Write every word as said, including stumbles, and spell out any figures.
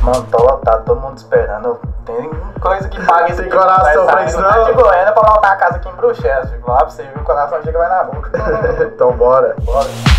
Mano, tô lotado, todo mundo esperando. Tem coisa que paga esse Tem coração pra isso, não? de Goiânia pra voltar a casa aqui em Bruxelas. Falar pra você, viu? O coração chega vai na boca. Então bora. Bora.